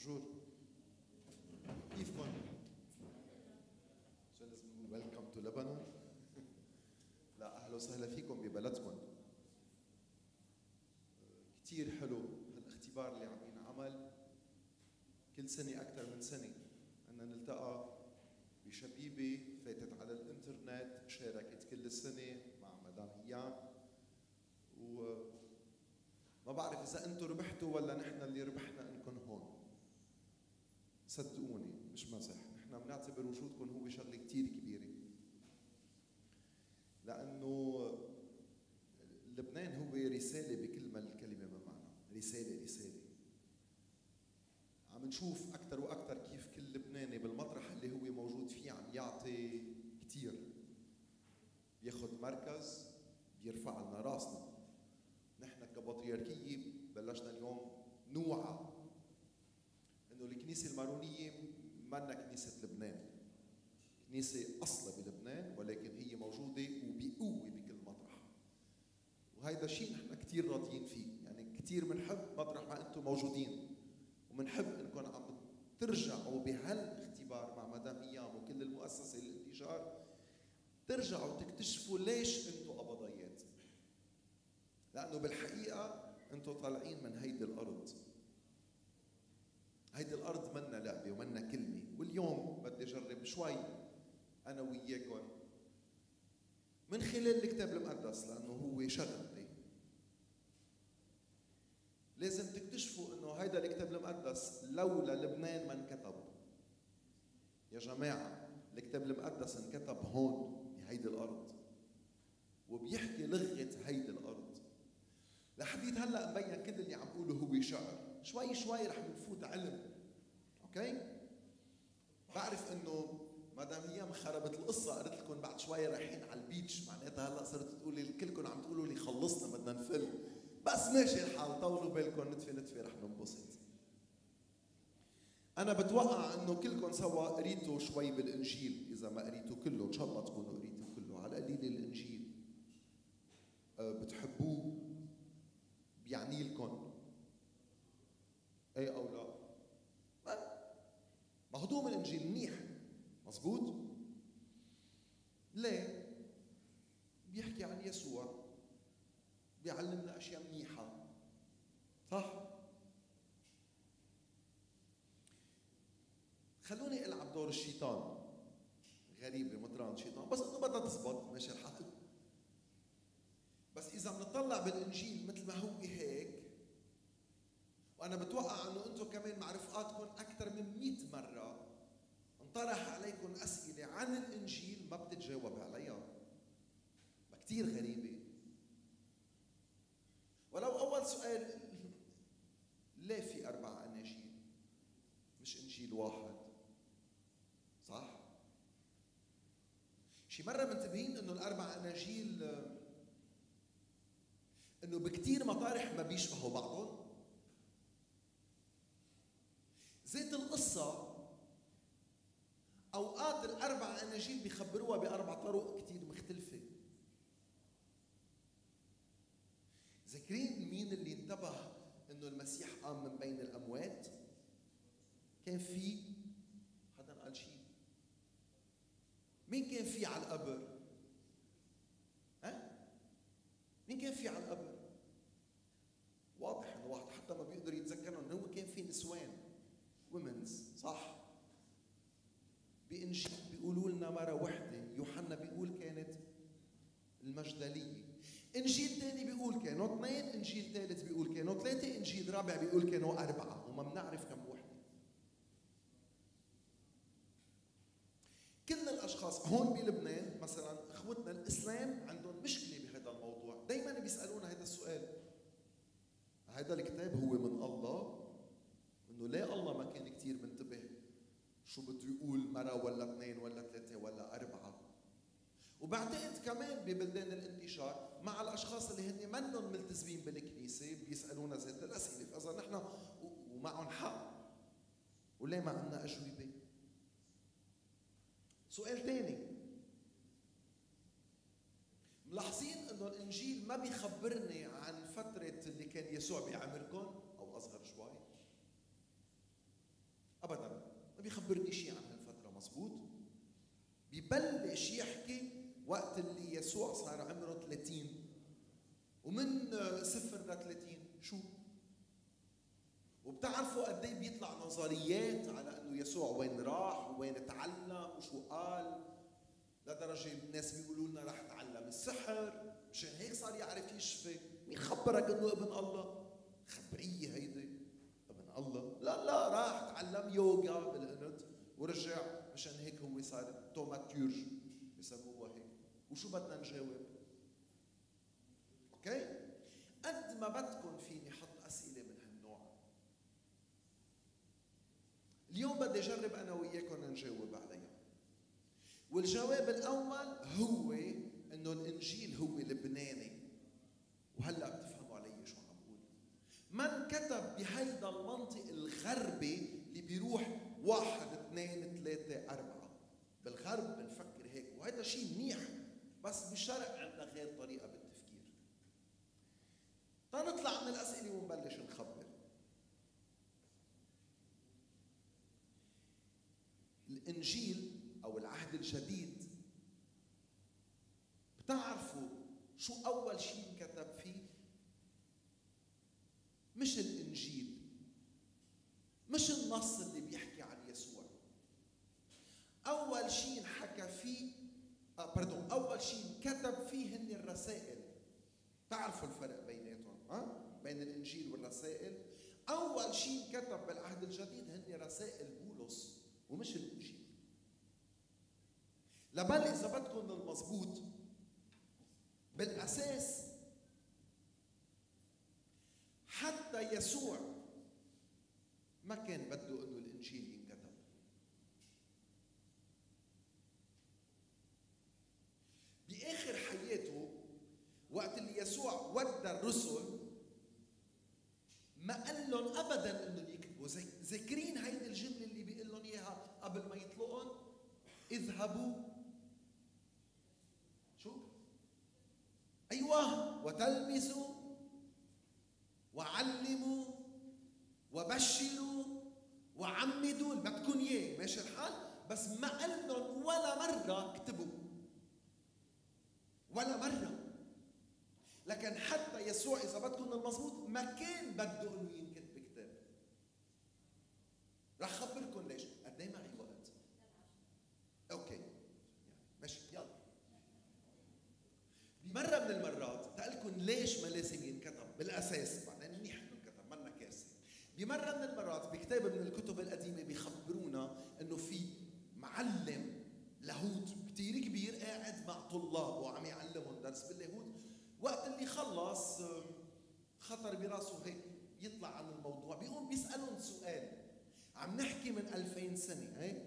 بونجور، كيفكم؟ شو لازم نقول ويلكم تو لبنان؟ لا اهلا وسهلا فيكم ببلدكم. كثير حلو هالاختبار اللي عم ينعمل كل سنه اكثر من سنه، ان نلتقى بشبيبه فاتت على الانترنت شاركت كل السنه مع مدام ايام، وما بعرف اذا انتم ربحتوا ولا نحن اللي ربحنا انكم هون. صدقوني مش مزح، نحن بنعتبر وجودكم هو شغله كثير كبيره، لانه لبنان هو رساله بكل ما الكلمه ما معنى، رساله. عم نشوف اكثر واكثر كيف كل لبناني بالمطرح اللي هو موجود فيه عم يعطي كثير، بياخذ مركز بيرفع لنا راسنا. نحن كبطريركيه بلشنا اليوم نوعى انه الكنيسه المارونيه منا كنيسه لبنان، كنيسه اصلا بلبنان ولكن هي موجوده وبقوه بكل مطرح، وهيدا الشيء نحن كثير راضيين فيه. يعني كثير بنحب مطرح ما انتم موجودين، وبنحب انكم عم ترجعوا بهالاختبار مع مدام ايام وكل المؤسسه للانتشار، ترجعوا تكتشفوا ليش انتم قبضيات. لانه بالحقيقه انتم طالعين من هيدي الارض، هيدي الارض منا لعبه ومنا كلمه. واليوم بدي اجرب شوي انا وياكم من خلال الكتاب المقدس، لانه هو شغلتي. لازم تكتشفوا انه هيدا الكتاب المقدس لولا لبنان ما انكتب. يا جماعه الكتاب المقدس انكتب هون بهيدي الارض، وبيحكي لغه هيدي الارض. لحديت هلا مبين كل اللي عم بقوله هو شعر، شوي شوي رح نفوت علم. اوكي؟ بعرف انه مدام هي خربت القصه، قالت لكم بعد شوي رايحين على البيتش، معناتها هلا صرتوا تقولي كلكم عم تقولوا لي خلصنا بدنا نفل. بس ماشي الحال، طولوا بالكم، نتفه رح ننبسط. أنا بتوقع إنه كلكم سوا قريتوا شوي بالإنجيل، إذا ما قريتوا كله إن شاء الله تكونوا قريتوا كله، على القليل الإنجيل بتحبوه، بيعني لكم إيه أو لا؟ مهضوم الإنجيل منيح، مزبوط؟ ليه؟ بيحكي عن يسوع، بيعلمنا أشياء منيحة، صح؟ خلوني العب دور الشيطان. غريبه مطران شيطان، بس انه بدها تزبط، ماشي الحال. بس اذا بنطلع بالانجيل مثل ما هو هيك، وانا بتوقع انه انتم كمان مع رفقاتكم اكثر من 100 مره انطرح عليكم اسئله عن الانجيل ما بتتجاوب عليها، ما كثير غريبه. ولو اول سؤال، ليه في 4 اناجيل مش انجيل واحد؟ صح؟ شي مرة منتبهين انه ال4 اناجيل انه بكتير مطارح ما بيشبهوا بعضهم؟ زيت القصة اوقات ال4 اناجيل بيخبروها ب4 طرق كتير مختلفة. ذاكرين مين اللي انتبه انه المسيح قام من بين الاموات؟ كان في حدا قال شيء؟ مين كان في على القبر؟ ها؟ مين كان في على القبر؟ واضح انه واحد حتى ما بيقدر يتذكر انه هو كان في نسوان، ومنز، صح؟ بإنجيل بيقولوا لنا مرة وحدة، يوحنا بيقول كانت المجدلية، إنجيل ثاني بيقول كانوا 2، إنجيل ثالث بيقول كانوا 3، إنجيل رابع بيقول كانوا 4، وما بنعرف كم وحدة. كل الاشخاص هون بلبنان مثلا اخوتنا الاسلام عندهم مشكله بهذا الموضوع، دائما بيسالونا هذا السؤال: هذا الكتاب هو من الله؟ انه ليه الله ما كان كثير منتبه شو بده يقول مره ولا 2 ولا 3 ولا 4؟ وبعتقد كمان ببلدان الانتشار مع الاشخاص اللي هن منهم ملتزمين بالكنيسه بيسالونا ذات الاسئله، فاذا نحن ومعهم حق، وليه ما عندنا اجوبه؟ سؤال ثاني، ملاحظين انه الانجيل ما بيخبرني عن فترة اللي كان يسوع بعمركم او اصغر شوي؟ تخبرني شيء عن هالفترة، مزبوط؟ بيبلش يحكي وقت اللي يسوع صار عمره 30، ومن 0 ل 30 شو؟ وبتعرفوا قد ايه بيطلع نظريات على انه يسوع وين راح وين تعلم وشو قال، لدرجه الناس بيقولوا لنا راح تعلم السحر مشان هيك صار يعرف يشفي. مين خبرك انه ابن الله؟ خبريه هيدي ابن الله؟ لا راح تعلم يوغا بالهند ورجع، مشان هيك هو صار توماتيورج بسموه هيك. وشو بدنا نجاوب؟ اوكي؟ قد ما بدكم فيني احط اسئله من هالنوع. اليوم بدي اجرب انا وياكم نجاوب عليها. والجواب الاول هو انه الانجيل هو لبناني. وهلا بتفهموا علي شو عم بقول. من كتب بهيدا المنطق الغربي اللي بيروح 1 2 3 4 بالغرب بنفكر هيك، وهذا شيء منيح، بس بالشرق عندنا غير طريقه بالتفكير. تنطلع من الاسئله ونبلش نخبر. الانجيل او العهد الجديد بتعرفوا شو اول شيء انكتب فيه؟ مش الانجيل، مش النص اللي بيحكي عن يسوع. اول شيء انحكى فيه اول شيء انكتب فيه هن الرسائل. تعرفوا الفرق بيناتهم بين الانجيل والرسائل؟ اول شيء انكتب بالعهد الجديد هن رسائل بولس ومش الانجيل. لبل اذا بدكم المضبوط بالاساس حتى يسوع ما كان بده انه الانجيل ينكتب. باخر حياته وقت اللي يسوع ودى الرسل ما قال لهم ابدا انه يكتبوا. ذاكرين هيدي الجمله اللي بيقول لهم اياها قبل ما يطلقهم؟ اذهبوا شو؟ ايوه، وتلمسوا وعلموا وبشروا وعمدوا اللي بدكم اياه، ماشي الحال؟ بس ما قال لهم ولا مره اكتبوا، ولا مره. لكن حتى يسوع اذا بدكم المضبوط ما كان بده انه ينكتب كتاب. رح خبركم ليش. قد ايه معي وقت؟ اوكي ماشي، يلا. بمره من المرات تقلكم ليش ما لازم ينكتب بالاساس، بعدين منيح انه ينكتب مالنا كاسه. بمره من المرات بكتاب من الكتب القديمه بيخبرونا انه في معلم لاهوت كتير كبير قاعد مع طلاب وعم يعلمهم درس باللاهوت. وقت اللي خلص خطر براسه هيك يطلع عن الموضوع، بيقوم بيسألهم سؤال. عم نحكي من 2000 سنة هيك.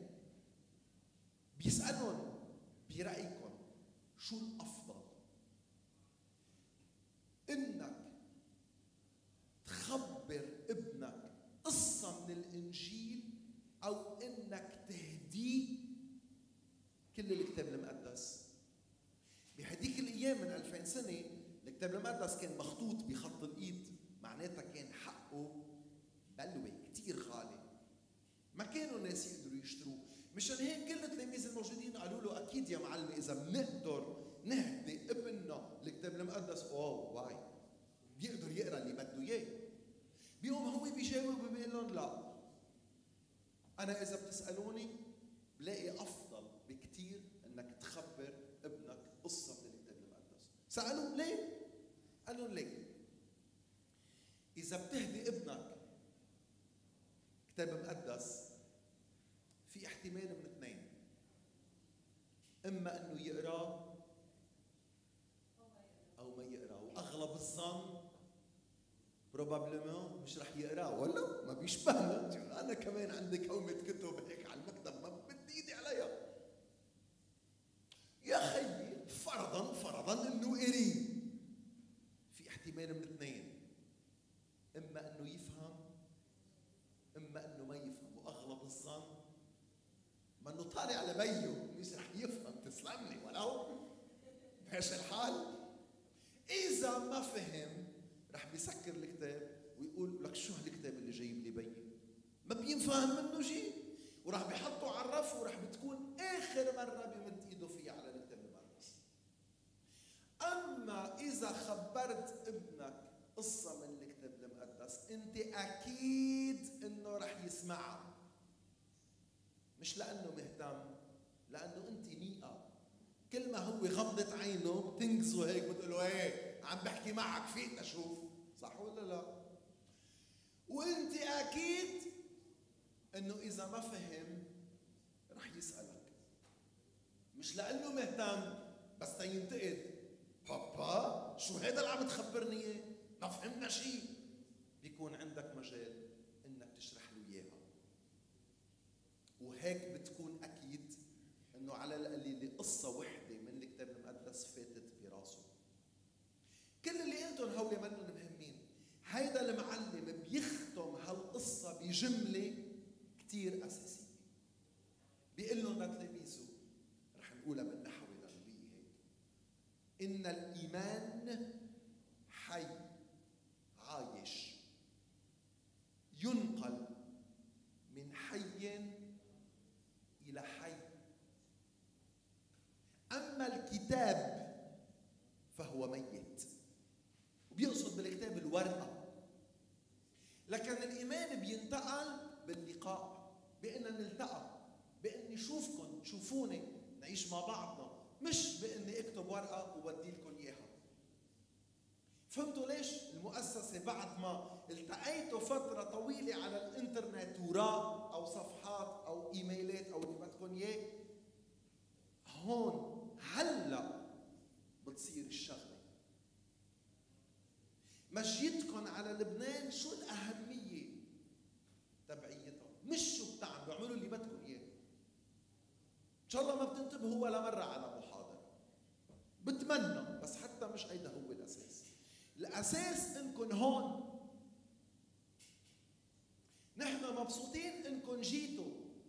بيسألهم برأيكم شو الأفضل؟ إنك تخبر ابنك قصة من الإنجيل أو إنك تهديه كل الكتاب المقدس؟ بهديك الأيام من 2000 سنة الكتاب المقدس كان مخطوط بخط الإيد، معناتها كان حقه بلوة كتير غالي، ما كانوا الناس يقدروا يشتروه. مشان هيك كل التلاميذ الموجودين قالوا له أكيد يا معلم إذا بنقدر نهدي ابننا الكتاب المقدس واي بيقدر يقرأ اللي بده إياه. بيقوم هو بيجاوب وبيقول لهم لا، أنا إذا بتسألوني بلاقي أفضل بكتير إنك تخبر ابنك قصة من الكتاب المقدس. سألوا ليه؟ قال لهم ليه؟ إذا بتهدي ابنك كتاب مقدس في احتمال من اثنين، إما إنه يقرأ أو ما يقرأ، وأغلب الظن بروبابلمون مش رح يقرأ، ولا ما بيشبهنا. أنا كمان عندي كومة كتب هيك على المكتب ما بدي إيدي عليها. يا خيي فرضاً إنه قري، في احتمال من اثنين، إما إنه يفهم إما إنه ما يفهم، وأغلب الظن ما إنه طالع على بيه مش رح يفهم. تسلم لي ولو ماشي الحال. إذا ما فهم رح بيسكر الكتاب ويقول لك شو هالكتاب اللي جايب لي بيي، ما بينفهم منه شيء، وراح بيحطوا على الرف، وراح بتكون آخر مرة بيمد إيده فيها على الكتاب المقدس. أما إذا خبرت ابنك قصة من الكتاب المقدس، أنت أكيد إنه راح يسمعها، مش لأنه مهتم، لأنه أنت نيئة. كل ما هو غمضت عينه بتنقذه هيك، بتقول له ايه عم بحكي معك، فيك أشوف، صح ولا لا؟ وأنت أكيد إنه إذا ما فهم راح يسألك، مش لأنه مهتم بس تينتقد. بابا شو هيدا اللي عم تخبرني اياه؟ ما فهمنا شيء. بيكون عندك مجال انك تشرح له اياها، وهيك بتكون اكيد انه على القليله قصه وحده من الكتاب المقدس فاتت براسه. كل اللي قلتهم هول منهم مهمين. هيدا المعلم بيختم هالقصه بجمله كتير اساسيه، بيقول لهم لتلاميذه، رح نقولها بالنحو الغربي هيك: إن الإيمان حي عايش، ينقل من حي إلى حي. أما الكتاب فهو ميت، وبيقصد بالكتاب الورقة، لكن الإيمان بينتقل باللقاء، بأن نلتقى، بأن نشوفكم تشوفوني، نعيش مع بعضنا، مش بأني اكتب ورقة وودي لكم إياها. فهمتوا ليش المؤسسة بعد ما التقيتوا فترة طويلة على الانترنت وراء أو صفحات أو إيميلات أو اللي بدكم إياه، هون هلا بتصير الشغلة. مشيتكم على لبنان شو الأهمية تبعيتها؟ مش شو بتعملوا، اعملوا اللي بدكم إياه. إن شاء الله ما بتنتبهوا ولا مرة على محاضرة، بتمنى، بس حتى مش هيدا هو الأساس. الأساس إنكم هون، نحن مبسوطين إنكم جيتوا،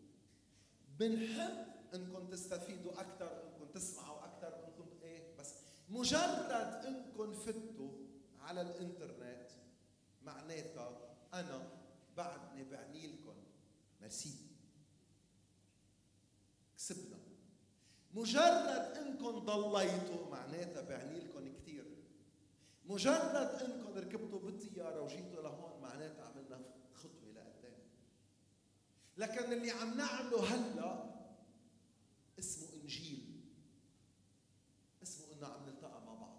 بنحب إنكم تستفيدوا أكثر، إنكم تسمعوا أكثر، إنكم إيه، بس مجرد إنكم فتوا على الإنترنت معناتها أنا بعدني بعني لكم ميرسي، كسبنا. مجرد إنكم ضليتوا معناتها بعني لكم كثير. مجرد إنكم ركبتوا بالطيارة وجيتوا لهون معناتها عملنا خطوة لقدام. لكن اللي عم نعمله هلا اسمه إنجيل، اسمه إنه عم نلتقى مع بعض.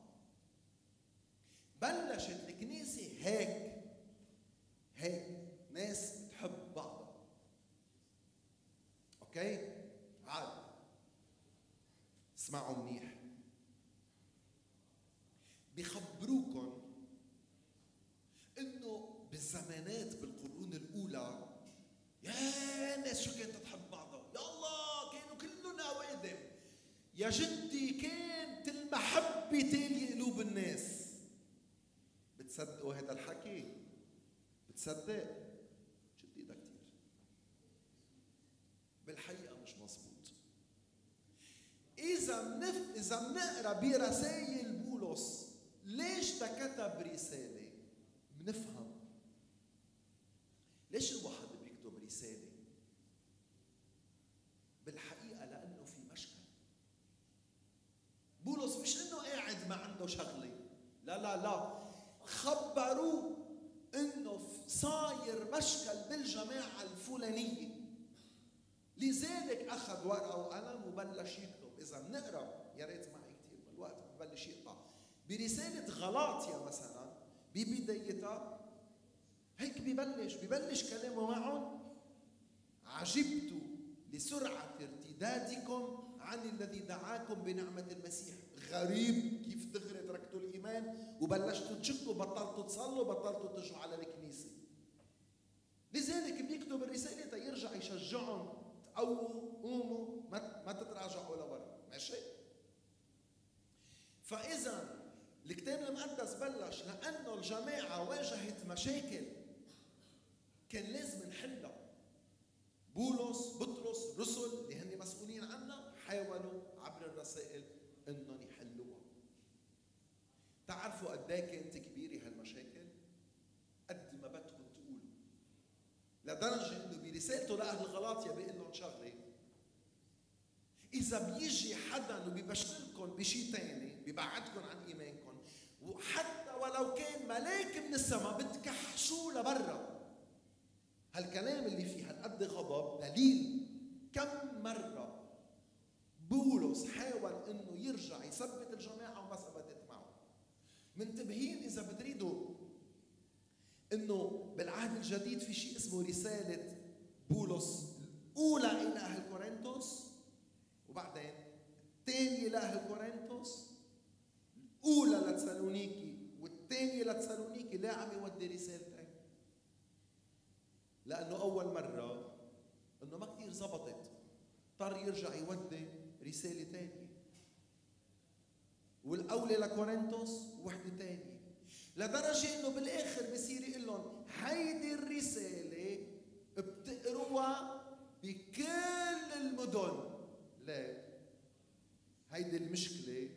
بلشت الكنيسة هيك ناس بتحب بعضها. أوكي؟ عادي، اسمعوا منيح. بيخبروكم انه بالزمانات بالقرون الاولى يا الناس شو كانت تحب بعضها، يا الله كانوا كلهم اوادم، يا جدي كانت المحبه تالي قلوب الناس. بتصدقوا هذا الحكي؟ بتصدق؟ شد ايدك كثير. بالحقيقه مش مزبوط. إذا بنقرا برسائل بولس ليش كتب رسالة، بنفهم ليش الواحد بيكتب رسالة. بالحقيقة لأنه في مشكل. بولس مش إنه قاعد ما عنده شغلة، لا، خبروه إنه صاير مشكل بالجماعة الفلانية، لذلك أخذ ورقة وقلم وبلش يكتب. إذا بنقرا، يا ريت معي كثير من الوقت ببلش يقطع، برسالة غلاطيا مثلا ببدايتها هيك ببلش كلامه معهم: عجبت لسرعة ارتدادكم عن الذي دعاكم بنعمة المسيح. غريب كيف دغري تركتوا الإيمان وبلشتوا تشكوا، بطلتوا تصلوا، بطلتوا تجوا على الكنيسة. لذلك بيكتب الرسالة تيرجع يشجعهم: قوموا ما تتراجعوا لورا، ماشي؟ فإذا الكتاب المقدس بلش لأنه الجماعة واجهت مشاكل كان لازم نحلها. بطرس رسل اللي هن مسؤولين عنها حاولوا عبر الرسائل انهم يحلوها. تعرفوا قد ايه كانت كبيره هالمشاكل؟ قد ما بدكم تقولوا، لدرجه انه برسالته لأهل غلاطيا بيقول لهم شغله: إذا بيجي حدا وبيبشركم بشيء تاني بيبعدكم عن إيمانكم، وحتى ولو كان ملاك من السماء بتكحشوه لبرا. هالكلام اللي فيه هالقد غضب دليل كم مرة بولس حاول انه يرجع يثبت الجماعة وما ثبتت معه. منتبهين إذا بتريدوا انه بالعهد الجديد في شيء اسمه رسالة بولس الأولى إلى أهل كورنثوس، وبعدين الثانية لأهل كورنثوس، الأولى لتسالونيكي والثانية لتسالونيكي. لا عم يودي رسالتين، لأنه أول مرة إنه ما كتير زبطت، اضطر يرجع يودي رسالة ثانية، والأولى لكورنثوس ووحدة ثانية، لدرجة إنه بالآخر بصير يقول لهم هيدي الرسالة بتقروها بكل المدن. لا، هيدي المشكلة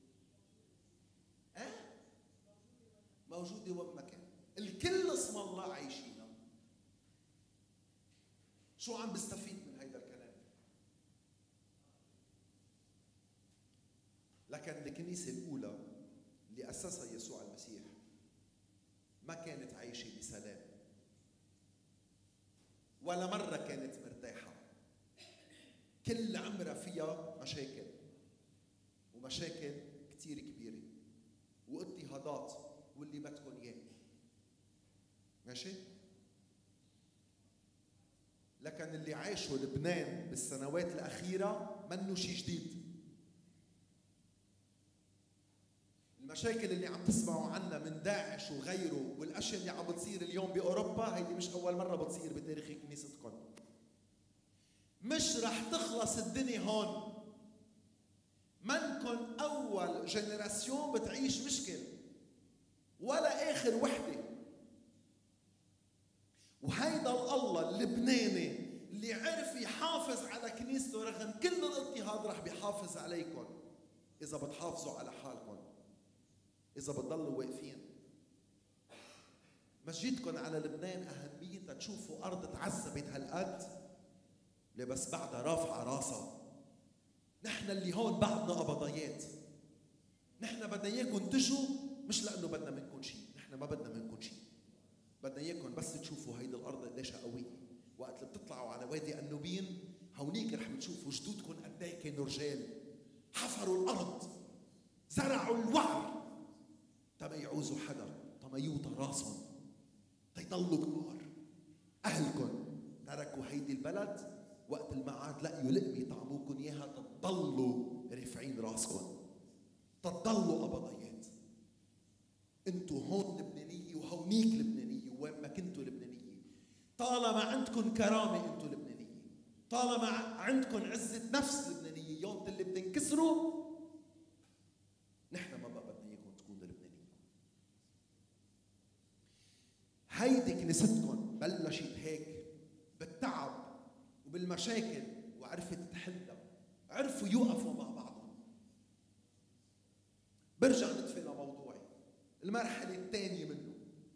موجودة وين ما كان، الكل اسم الله عايشينها. شو عم بستفيد من هيدا الكلام؟ لكن الكنيسة الأولى اللي أسسها يسوع المسيح ما كانت عايشة بسلام، ولا مرة كانت مرتاحة. كل عمرها فيها مشاكل، ومشاكل كتير كبيرة، واضطهادات، واللي بدكم اياه. ماشي؟ لكن اللي عاشوا لبنان بالسنوات الأخيرة منه شيء جديد. المشاكل اللي عم تسمعوا عنها من داعش وغيره والأشياء اللي عم بتصير اليوم بأوروبا، هيدي مش أول مرة بتصير بتاريخ كنيستكم. مش رح تخلص الدنيا هون. منكن أول جنراسيون بتعيش مشكل ولا آخر وحدة. وهيدا الله اللبناني اللي عرف يحافظ على كنيسته رغم كل الاضطهاد رح بيحافظ عليكم إذا بتحافظوا على حالكم، إذا بتضلوا واقفين. مسجدكم على لبنان أهميتها تشوفوا أرض تعذبت هالقد بس بعدها رافعة راسها. نحن اللي هون بعدنا قبضيات. نحن بدنا إياكم تجوا مش لأنه بدنا منكم شيء، نحن ما بدنا منكم شيء، بدنا إياكم بس تشوفوا هيدي الأرض قديش قوية. وقت اللي بتطلعوا على وادي النوبين هونيك رح بتشوفوا جدودكم قد ايه كانوا رجال، حفروا الأرض، زرعوا الوعر تما يعوزوا حدا، تما يوطى راسهم، تيضلوا كبار. أهلكم تركوا هيدي البلد وقت المعاد لقيوا لقمة يطعموكم إياها تضلوا رافعين راسكم، تضلوا قبضيات. انتوا هون لبنانية وهونيك لبنانية، وين ما كنتوا لبنانية. طالما عندكم كرامة انتوا لبنانية، طالما عندكم عزة نفس لبنانية. يوم اللي بتنكسروا نحن ما بقى بدنا اياكم تكونوا لبنانية. هيدي كنيستكم بلشت هيك بالتعب وبالمشاكل وعرفت تحلها، عرفوا يوقفوا مع بعضهم. برجع ندفي لموضوعي، المرحلة الثانية منه.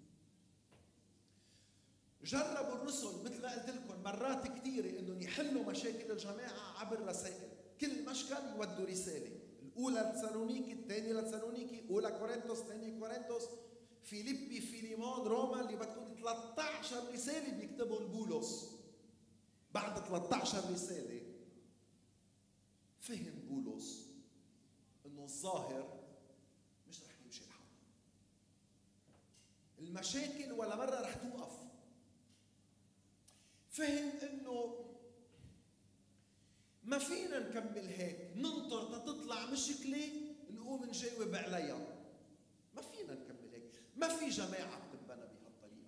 جربوا الرسل مثل ما قلت لكم مرات كثيرة انهم يحلوا مشاكل الجماعة عبر رسائل. كل مشكل يودوا رسالة، الأولى لتسالونيكي، الثانية لتسالونيكي، أولى كورنثوس، ثانية كورنثوس، فيليبي، فيليمون، روما، اللي بدكم 13 رسالة بيكتبهم بولس. بعد 13 رسالة فهم بولس انه الظاهر مش رح يمشي الحال. المشاكل ولا مرة رح توقف. فهم انه ما فينا نكمل هيك، ننطر تطلع مشكلة نقوم نجاوب عليها. ما فينا نكمل هيك، ما في جماعة بتنبنى بهالطريقة.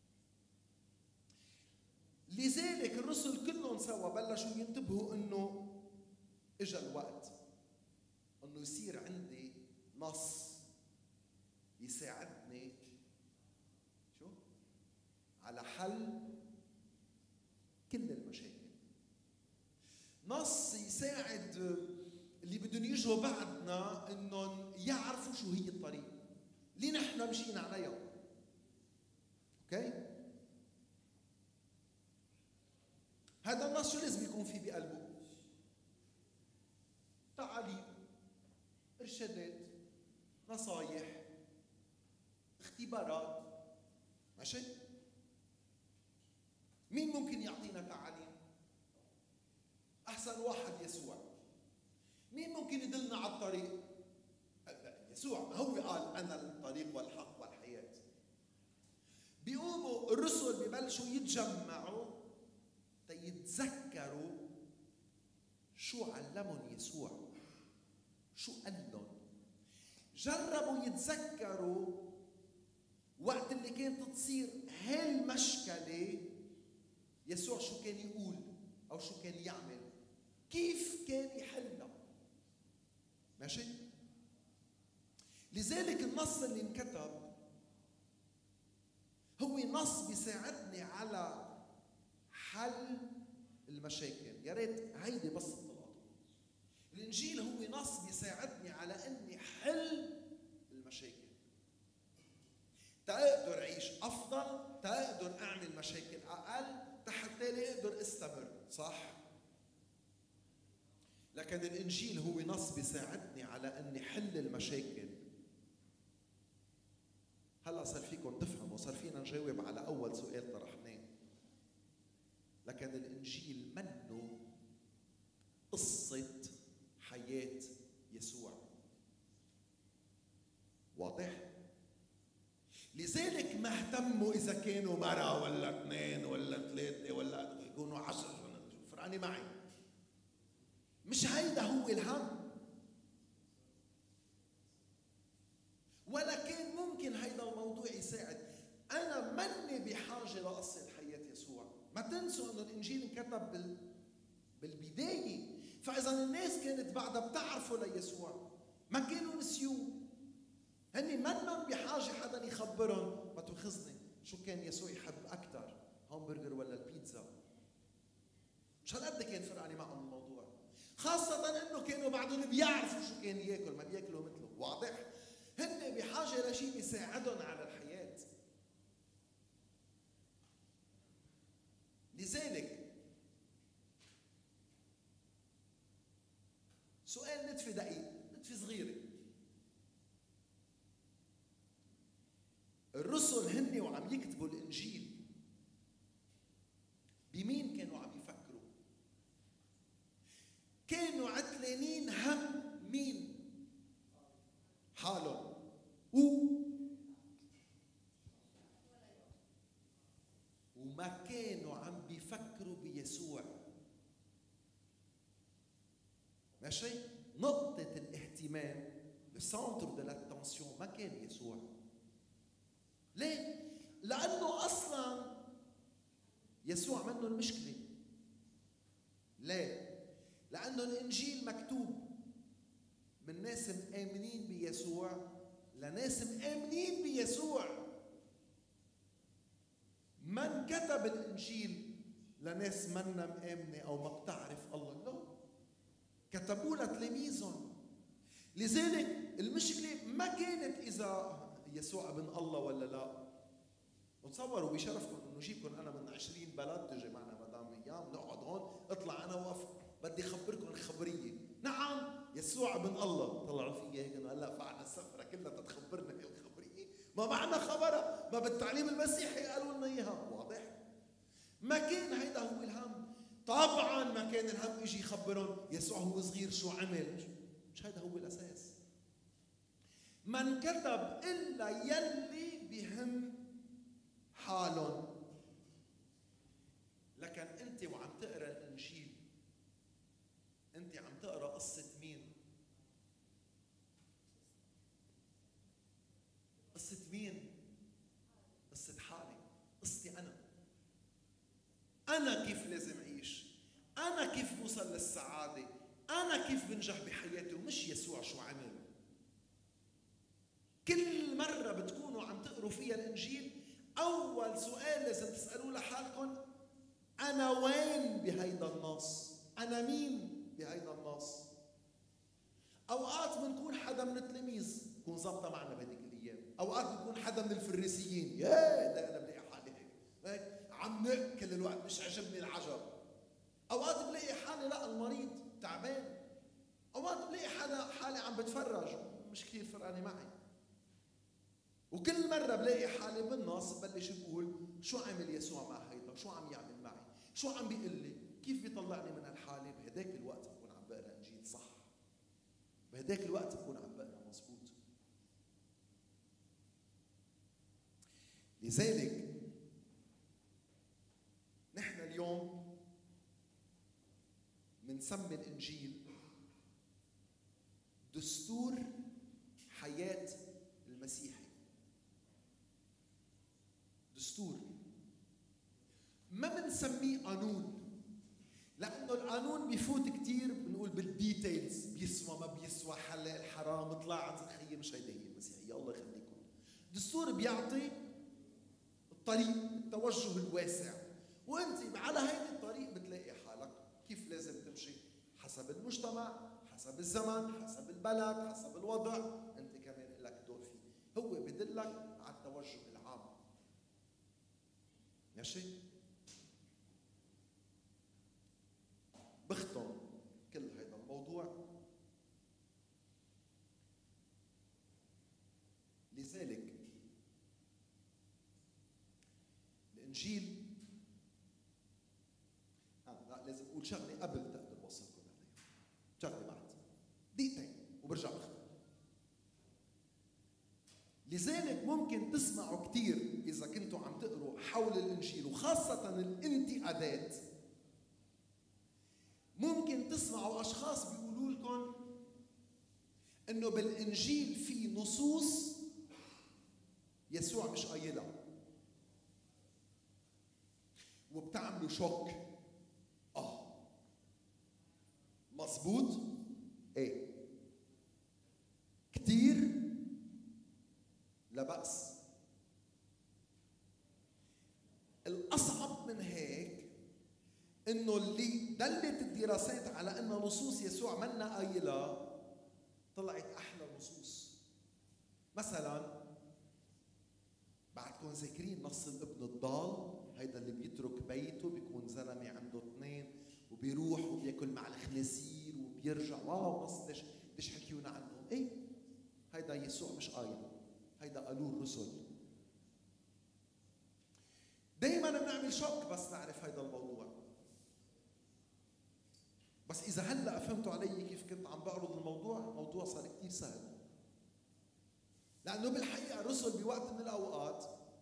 لذلك الرسل كلهم سوا بلشوا ينتبهوا انه اجا الوقت انه يصير عندي نص يساعدني على حل كل المشاكل. نص يساعد اللي بدهم يجوا بعدنا انهم يعرفوا شو هي الطريقة اللي نحن مشينا عليها. اوكي؟ هذا النص شو لازم يكون فيه بقلبه؟ تعاليم، إرشادات، نصايح، اختبارات. ماشي؟ مين ممكن يعطينا تعاليم؟ أحسن واحد يسوع. مين ممكن يدلنا على الطريق؟ يسوع هو قال أنا الطريق والحق والحياة. بيقوموا الرسل ببلشوا يتجمعوا تيتذكروا شو علمهم يسوع، شو قال لهم. جربوا يتذكروا وقت اللي كانت تصير هالمشكلة يسوع شو كان يقول أو شو كان يعمل، كيف كان يحلها. ماشي؟ لذلك النص اللي انكتب هو نص بيساعدني على حل المشاكل. يا ريت هيدي بس الطلعات. الإنجيل هو نص بيساعدني على إني حل المشاكل، تقدر أعيش أفضل، تقدر أعمل مشاكل أقل، حتى لا أقدر أستمر. صح؟ لكن الإنجيل هو نص بيساعدني على إني حل المشاكل. هلا صار فيكم تفهموا، صار فينا نجاوب على أول سؤال طرحناه. لكن الإنجيل منه قصة حياة يسوع. واضح؟ لذلك ما اهتموا إذا كانوا مرة ولا اثنين ولا ثلاثة ولا يكونوا 10. فرقاني معي، مش هيدا هو الهم. ولكن ممكن هيدا الموضوع يساعد. أنا مني بحاجة لقصة حياة يسوع. ما تنسوا أنه الإنجيل انكتب بالبداية، فإذا الناس كانت بعدها بتعرفوا ليسوع ما كانوا نسيوه. هني منهم بحاجة حدا يخبرهم. ما تأخذني، شو كان يسوع يحب أكثر، همبرجر ولا البيتزا؟ مش هالقد كان فرقاني معهم الموضوع، خاصة أنه كانوا بعدهم بيعرفوا شو كان ياكل، ما بياكلوا مثله. واضح؟ هن بحاجة لشيء يساعدهم على الحياة. لذلك سؤال نتفة دقيق، نتفة صغيرة. الرسل هن وعم يكتبوا الإنجيل بمين كانوا عم يفكروا؟ كانوا عتلانين هم مين؟ حالهم. وما كانوا عم بيفكروا بيسوع. ماشي؟ نقطة الاهتمام، السنتر دو لاتنسيون ما كان يسوع. ليه؟ لأنه أصلا يسوع منه المشكلة. ليه؟ لأنه الإنجيل مكتوب من ناس مآمنين بيسوع لناس مآمنين بيسوع. من كتب الإنجيل لناس منا مآمنة أو ما بتعرف الله؟ لا، كتبوه لتلاميذهم. لذلك المشكلة ما كانت إذا يسوع ابن الله ولا لا. وتصوروا بشرفكم انه جيبكم انا من 20 بلد، تجي معنا مدام ايام نقعد هون، اطلع انا واقف بدي اخبركم الخبريه. نعم يسوع ابن الله. طلعوا في هيك انه هلا فعنا السفره كلها تتخبرنا الخبريه، ما معنا خبرها، ما بالتعليم المسيحي قالوا لنا اياها. واضح؟ ما كان هيدا هو الهم. طبعا ما كان الهم يجي يخبرهم يسوع هو صغير شو عمل. مش هيدا هو الاساس. ما انكتب الا يلي بهم حالهم. لكن انت وعم تقرا الانجيل انت عم تقرا قصه مين؟ قصه مين؟ قصه حالي، قصتي انا كيف لازم اعيش، انا كيف بوصل للسعاده، انا كيف بنجح بحياتي، ومش يسوع شو عمل. كل مرة بتكونوا عم تقروا فيها الإنجيل أول سؤال لازم تسألوه لحالكم، أنا وين بهيدا النص؟ أنا مين بهيدا النص؟ أوقات بنكون حدا من التلاميذ بكون ظابطة معنا بهديك الأيام، أوقات بنكون حدا من الفريسيين، يا ده أنا بلاقي حالي هيك عم نأكل الوقت مش عجبني العجب. اوقات بلاقي حالي لا المريض تعبان، اوقات بلاقي حالي عم بتفرج مش كثير فرقانه معي. وكل مره بلاقي حالي بالنص ببلش بقول شو عمل يسوع مع هيدا؟ شو عم يعمل معي؟ شو عم بيقول لي؟ كيف بيطلعني من هالحاله؟ بهداك الوقت بكون عم بقرا انجيل صح، بهداك الوقت بكون عم بقرا مزبوط. لذلك نحن اليوم منسمي الانجيل دستور حياه المسيحي. دستور، ما بنسميه قانون، لانه القانون بيفوت كثير بنقول بالديتيلز، بيسوى ما بيسوى، حلال حرام، طلعت خيي، مش هيدي هي المسيحيه، الله يخليكم. الدستور بيعطي الطريق، التوجه الواسع، وانت على هيدي الطريق بتلاقي حالك كيف لازم تمشي حسب المجتمع، حسب الزمن، حسب البلد، حسب الوضع، انت كمان لك دور فيه. هو بدلك على التوجه العام. ماشي؟ بختم كل هذا الموضوع. لذلك الانجيل لا لازم اقول شغله قبل تقدر اوصلكم عليها، شغله بعد دقيقتين وبرجع بختم. لذلك ممكن تسمعوا كثير اذا كنتوا عم تقروا حول الانجيل، وخاصه الانتقادات، ممكن تسمعوا اشخاص بيقولوا لكم انه بالانجيل في نصوص يسوع مش قايلها، وبتعملوا شوك. مظبوط؟ ايه كتير؟ لا بأس. الأصعب من هيك انه اللي دلت الدراسات على ان نصوص يسوع منا قايلها طلعت احلى نصوص. مثلا بعدكم ذاكرين نص الابن الضال، هيدا اللي بيترك بيته، بيكون زلمه عنده 2 وبيروح وبياكل مع الخنازير وبيرجع. واو، نص ليش حكيونا عنه؟ ايه هيدا يسوع مش قايل، هيدا قالوه الرسل. دايما بنعمل شوك بس نعرف هيدا الموضوع. بس اذا هلا فهمتوا علي كيف كنت عم بعرض الموضوع صار كثير سهل. لانه بالحقيقه الرسل بوقت من الاوقات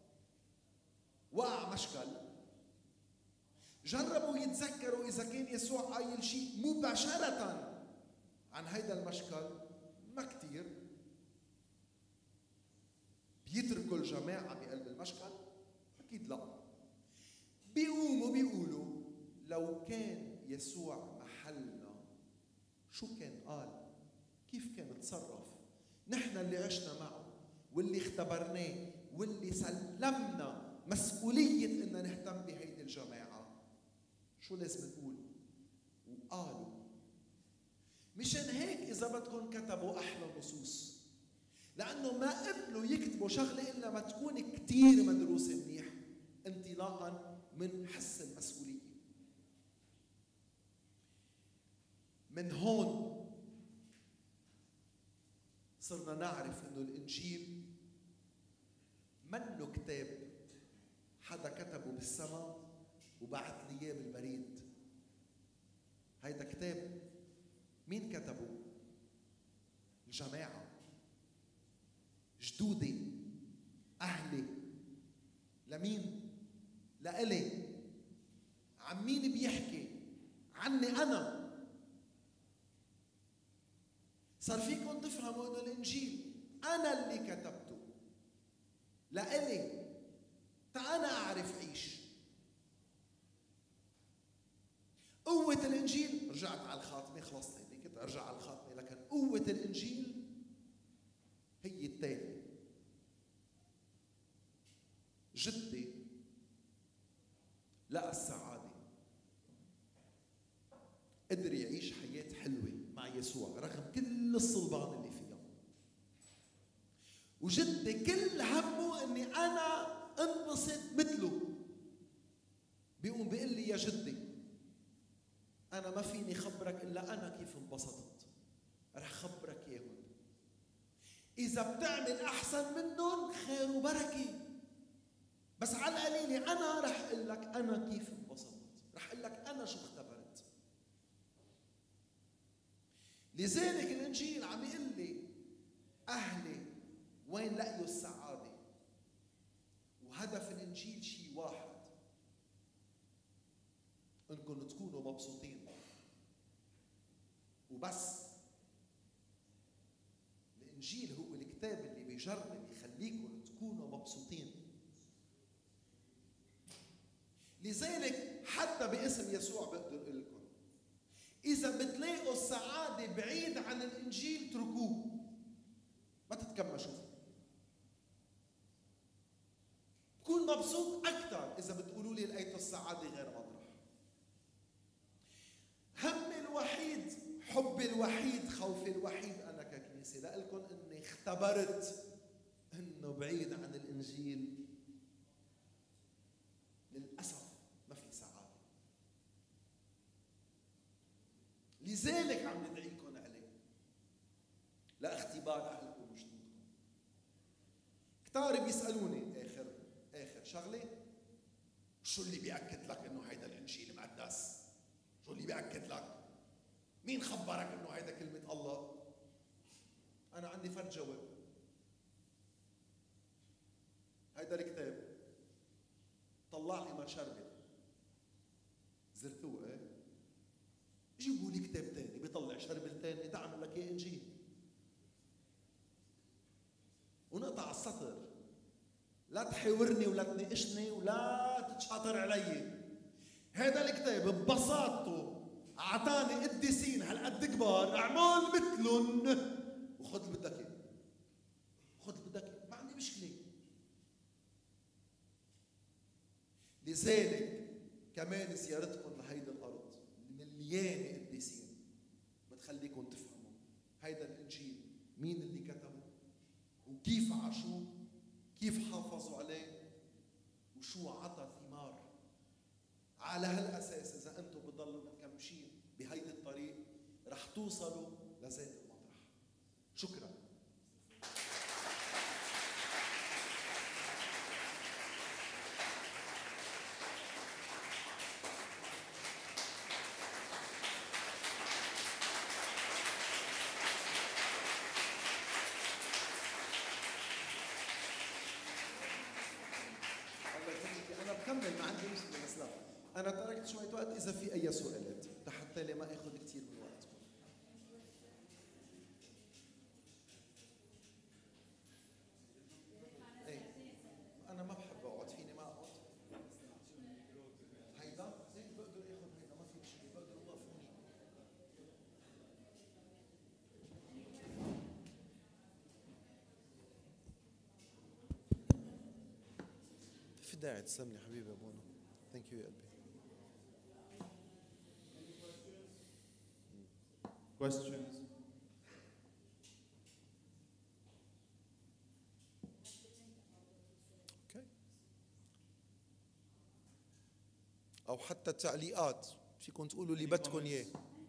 وقع مشكل، جربوا يتذكروا اذا كان يسوع قايل شيء مباشره عن هيدا المشكل، ما كثير. بيتركوا الجماعه بقلب المشكل؟ اكيد لا. بيقوموا بيقولوا لو كان يسوع محلنا شو كان قال؟ كيف كان تصرف؟ نحن اللي عشنا معه واللي اختبرناه واللي سلمنا مسؤولية إننا نهتم بهيدي الجماعة، شو لازم نقول؟ وقالوا. مشان هيك إذا بدكم كتبوا أحلى نصوص، لأنه ما قبلوا يكتبوا شغلة إلا ما تكون كتير مدروسة منيح، انطلاقا من حس المسؤولية. من هون صرنا نعرف إنه الإنجيل منه كتاب حدا كتبه بالسماء وبعث لي اياه بالبريد. هيدا كتاب مين كتبه؟ الجماعة، جدودي، أهلي. لمين؟ لإلي. عن مين بيحكي؟ عني أنا. صار فيكم تفهموا إنه الإنجيل أنا اللي كتبته لإلي، أنا أعرف عيش. قوة الإنجيل، رجعت على الخاتمة، خلصت هيك كنت أرجع على الخاتمة، لكن قوة الإنجيل هي التالي. جدي لقى السعادة، قدر يعيش حياة حلوة مع يسوع رغم كل الصلبان اللي فيها. وجدي كل همه اني انا انبسط مثله. بيقوم بيقول لي يا جدي أنا ما فيني خبرك إلا أنا كيف انبسطت، رح خبرك إياهم. إذا بتعمل أحسن منهم خير وبركة، بس على القليلة أنا رح أقول لك أنا كيف انبسطت، رح أقول لك أنا شو اختبرت. لذلك الإنجيل عم يقول لي أهلي وين لقيوا السعادة؟ وهدف الإنجيل شيء واحد، إنكم تكونوا مبسوطين وبس. الإنجيل هو الكتاب اللي بيجرب يخليكم تكونوا مبسوطين. لذلك حتى باسم يسوع بقدر أقول لكم إذا بتلاقوا السعادة بعيد عن الإنجيل اتركوه، ما تتكمشوا فيه. بكون مبسوط أكثر إذا بتقولوا لي لقيتوا السعادة غير مطرح. همي الوحيد، حبي الوحيد، خوفي الوحيد أنا ككنيسة لألكم إني اختبرت إنه بعيد عن الإنجيل للأسف ما في سعادة. لذلك عم ندعيكم عليه لاختبار أهلكم وجدودكم. كتار بيسألوني آخر شغلة، شو اللي بيأكد لك إنه هيدا الإنجيل مقدس؟ شو اللي بيأكد لك؟ مين خبرك إنه هيدا كلمة الله؟ أنا عندي فرد جواب. هيدا الكتاب طلع لي ما شربت، زرتوه إيه؟ جيبوا لي كتاب تاني بيطلع شربل تاني، ده عمل لك إيه إنجيل؟ ونقطع السطر، لا تحاورني ولا تناقشني ولا تتشاطر علي. هذا الكتاب ببساطته اعطاني قديسين هالقد كبار، اعمل مثلهم وخذ اللي بدك اياه، خذ اللي بدك اياه، ما عندي مشكله. لذلك كمان زيارتكم لهيدي الارض مليانه قديسين بتخليكم تفهموا هيدا الانجيل مين اللي كتبه وكيف عاشوه، كيف حافظوا عليه، وشو عطى ثمار. على هالاساس اذا انتم بتضلوا مكمشين بهيدي الطريق رح توصلوا لذات المطرح. شكرا. انا بكمل، ما عندي مشكله، بس لا انا تركت شويه وقت اذا في اي سؤالات لحتى لي ما اخذ كثير من وقتكم. ايه انا ما بحب اقعد، فيني ما اقعد. هيدا ايه بقدر اخذ هيدا، ما في مشكله، بقدر اوقفوني. في داعي تسلم لي حبيبي يا ابونا. ثانك يو يا قلبي. Questions? اوكي. او حتى تعليقات فيكم تقولوا اللي بدكم اياه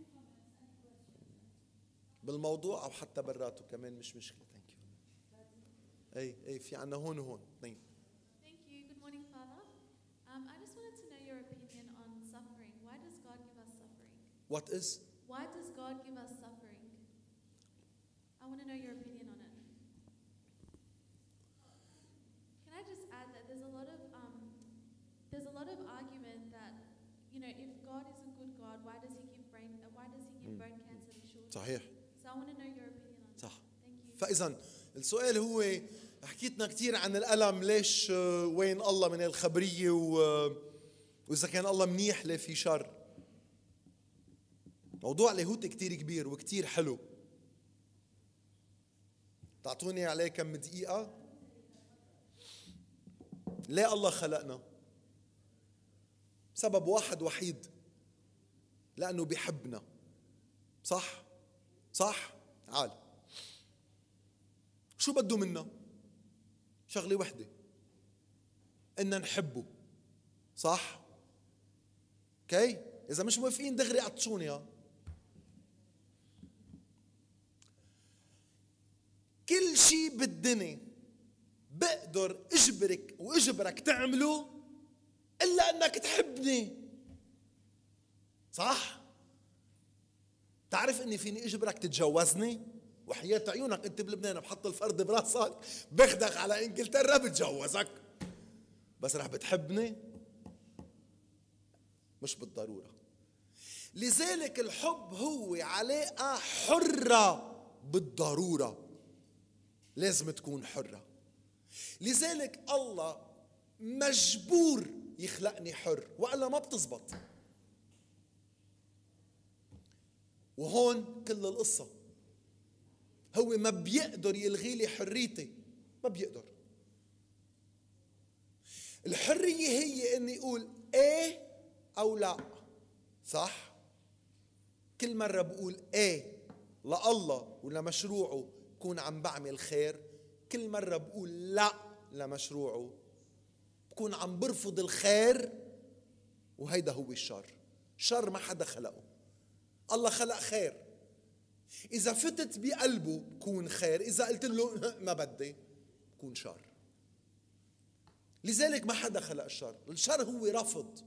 بالموضوع او حتى براته كمان مش مشكله. ثانك يو. اي في عنا هون وهون اثنين. Thank you. Good morning, Father. I just wanted to know your opinion on suffering. Why does God give us suffering? What is? Why does God give us suffering? I want to know your opinion on it. Can I just add that there's a lot of argument that, you know, if God is a good God, why does He give bone cancer to children? صحيح. So I want to know your opinion on it. صح. Thank you. فإذا السؤال هو حكيتنا كثير عن الألم، ليش وين الله من الخبرية وإذا كان الله منيح ليه في شر. موضوع لاهوتي كثير كبير وكثير حلو، تعطوني عليه كم دقيقة. ليه الله خلقنا؟ سبب واحد وحيد، لأنه بيحبنا. صح؟ صح؟ عال شو بده منا؟ شغلة وحدة، إننا نحبه. صح؟ اوكي؟ إذا مش موافقين دغري قطشوني. كل شيء بالدنيا بقدر اجبرك واجبرك تعمله الا انك تحبني. صح؟ تعرف اني فيني اجبرك تتجوزني؟ وحياة عيونك انت بلبنان بحط الفرد براسك باخدك على انجلترا بتجوزك، بس رح بتحبني؟ مش بالضرورة. لذلك الحب هو علاقة حرة بالضرورة، لازم تكون حرة. لذلك الله مجبور يخلقني حر وإلا ما بتزبط. وهون كل القصة، هو ما بيقدر يلغي لي حريتي، ما بيقدر. الحرية هي اني اقول ايه او لا. صح؟ كل مرة بقول ايه لله ولمشروعه بكون عم بعمل خير، كل مرة بقول لا لمشروعه بكون عم برفض الخير، وهيدا هو الشر. شر ما حدا خلقه، الله خلق خير. إذا فتت بقلبه بكون خير، إذا قلت له ما بدي بكون شر. لذلك ما حدا خلق الشر، الشر هو رفض.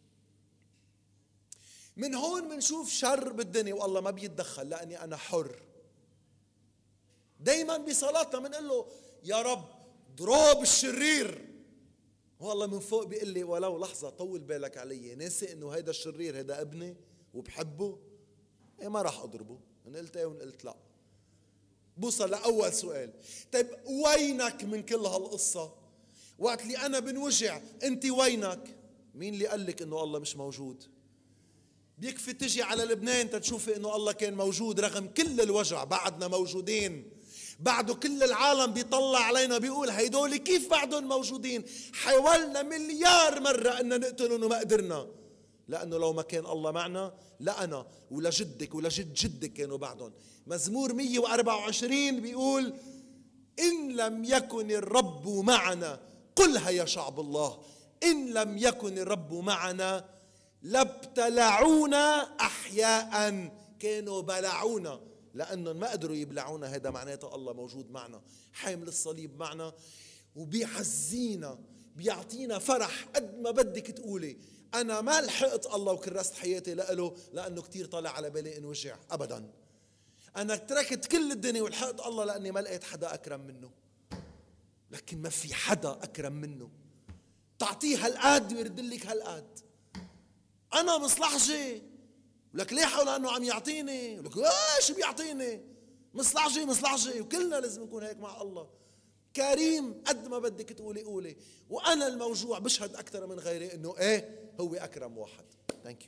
من هون منشوف شر بالدنيا والله ما بيتدخل لأني أنا حر. دايما بصلاتنا منقول له يا رب ضرب الشرير، والله من فوق بيقول لي ولو لحظة طول بالك علي، ناسي انه هيدا الشرير هيدا ابني وبحبه، ايه ما راح اضربه. انا قلت ايه وقلت لا. بوصل لأول سؤال، طيب وينك من كل هالقصة؟ وقت اللي أنا بنوجع أنت وينك؟ مين اللي قال لك إنه الله مش موجود؟ بيكفي تجي على لبنان تشوفي إنه الله كان موجود رغم كل الوجع، بعدنا موجودين. بعده كل العالم بيطلع علينا بيقول هيدول كيف بعدهم موجودين؟ حاولنا مليار مرة إن نقتلهم وما قدرنا، لأنه لو ما كان الله معنا لأنا ولا جدك ولا جد جدك كانوا بعدهم. مزمور 124 بيقول إن لم يكن الرب معنا، قلها يا شعب الله، إن لم يكن الرب معنا لابتلعونا أحياء، كانوا بلعونا لأنهم ما قدروا يبلعونا. هذا معناته الله موجود معنا، حامل الصليب معنا وبيعزينا، بيعطينا فرح. قد ما بدك تقولي أنا ما لحقت الله وكرست حياتي لأله لأنه كتير طلع على بالي إن وجع، أبداً. أنا تركت كل الدنيا ولحقت الله لأني ما لقيت حدا أكرم منه. لكن ما في حدا أكرم منه، تعطيه هالقد ويرد لك هالقد. أنا مصلحجي ولك ليه حول أنه عم يعطيني، ولك إيش بيعطيني، مصلحجي. وكلنا لازم نكون هيك مع الله، كريم قد ما بدك تقولي قولي. وأنا الموجوع بشهد أكثر من غيري إنه إيه هو أكرم واحد. Thank you.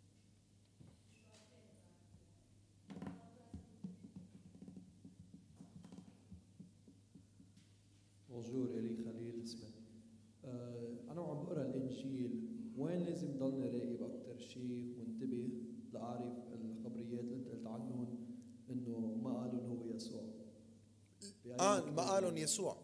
بونجور، إلي خليل اسمي. أنا وعم بقرأ الإنجيل، وين لازم ضلني راقب أكتر شيء وانتبه لأعرف الخبريات اللي أنت قلت عنهم إنه ما قالوا هو يسوع؟ ما قالوا يسوع.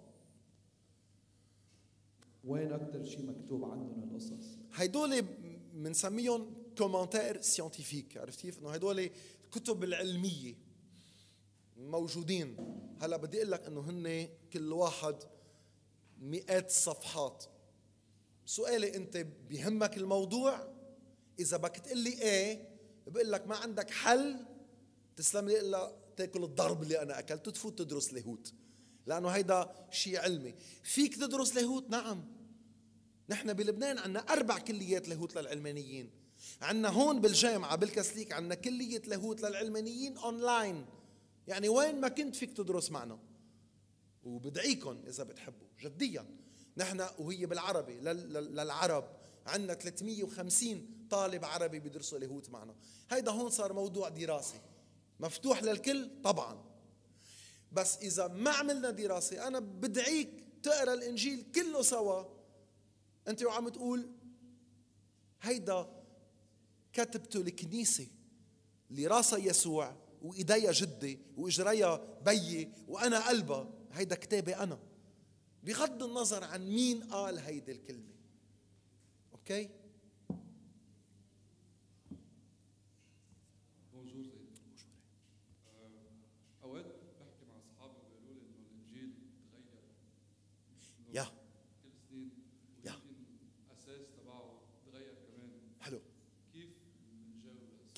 وين أكتر شيء مكتوب عنهم هالقصص؟ هيدول منسميهم كومنتير سيانتيفيك، عرفت كيف؟ إنه هيدول الكتب العلمية موجودين. هلا بدي أقول لك إنه هن كل واحد مئات الصفحات. سؤالي أنت بيهمك الموضوع؟ إذا بدك تقول لي إيه بقول لك ما عندك حل، تسلم لي إلا تاكل الضرب اللي أنا أكلته، تفوت تدرس لاهوت، لأنه هيدا شيء علمي. فيك تدرس لاهوت؟ نعم. نحن بلبنان عنا 4 كليات لاهوت للعلمانيين. عنا هون بالجامعة بالكاثوليك عنا كلية لاهوت للعلمانيين أونلاين، يعني وين ما كنت فيك تدرس معنا. وبدعيكم إذا بتحبوا جديا، نحن وهي بالعربي للعرب عنا 350 طالب عربي بيدرسوا لاهوت معنا. هيدا هون صار موضوع دراسي مفتوح للكل طبعا. بس إذا ما عملنا دراسة أنا بدعيك تقرأ الإنجيل كله سوا أنت وعم تقول هيدا كتبته الكنيسة اللي راسها يسوع وإيديا جدي وإجريا بيي وأنا قلبها، هيدا كتابي أنا، بغض النظر عن مين قال هيدي الكلمة. أوكي؟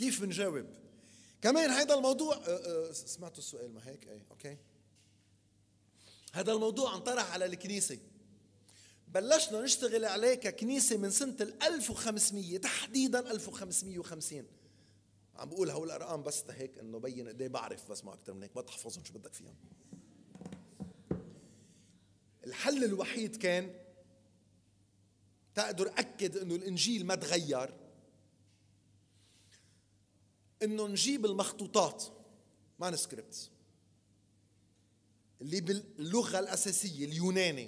كيف بنجاوب؟ كمان هيدا الموضوع سمعتوا السؤال ما هيك؟ ايه اوكي. هذا الموضوع انطرح على الكنيسة، بلشنا نشتغل عليه ككنيسة من سنة 1500 تحديدا 1550. عم بقول هول الأرقام بس هيك إنه بين قد إيه بعرف، بس ما أكتر من هيك، ما تحفظهم شو بدك فيهم. الحل الوحيد كان تقدر أكد إنه الإنجيل ما تغير، إنه نجيب المخطوطات مانسكريبتس اللي باللغة الأساسية اليوناني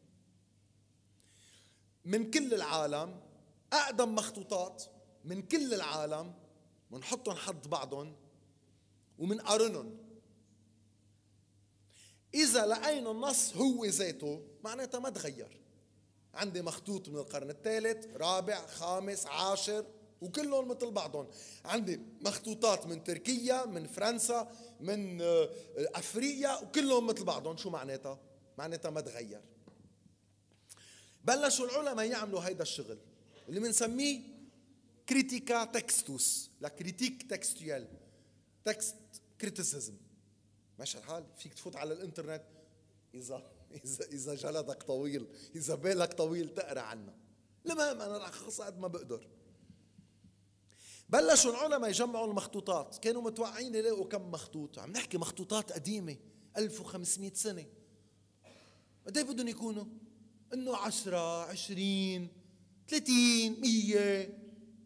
من كل العالم، أقدم مخطوطات من كل العالم، ونحطهم حد بعضهم ومنقارنهم. إذا لقينا النص هو ذاته معناتها ما تغير. عندي مخطوط من القرن الثالث، رابع، خامس، عاشر، وكلهم مثل بعضهم. عندي مخطوطات من تركيا، من فرنسا، من أفريقيا، وكلهم مثل بعضهم. شو معناتها؟ معناتها ما تغير. بلشوا العلماء يعملوا هيدا الشغل اللي بنسميه كريتيكا تكستوس، لا كريتيك تكستويال، تكست كريتيسيزم. ماشي الحال؟ فيك تفوت على الانترنت إذا جلدك طويل، إذا بالك طويل تقرأ عنه. المهم أنا رح أخص قد ما بقدر. بلشوا العلماء يجمعوا المخطوطات، كانوا متوقعين يلاقوا كم مخطوط. عم نحكي مخطوطات قديمة 1500 سنة. قد ايه بدهم يكونوا؟ إنه 10 20 30 100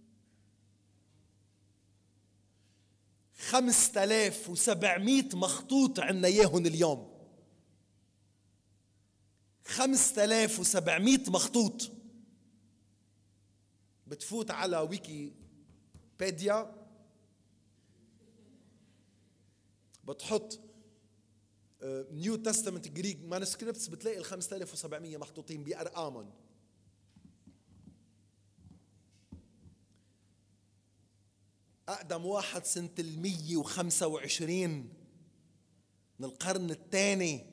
5700 مخطوط عنا ياهن اليوم. 5700 مخطوط. بتفوت على ويكيبيديا بتحط نيو تستمنت جريك مانسكريبتس، بتلاقي ال 5700 محطوطين بأرقامهم. أقدم واحد سنة 125 من القرن الثاني.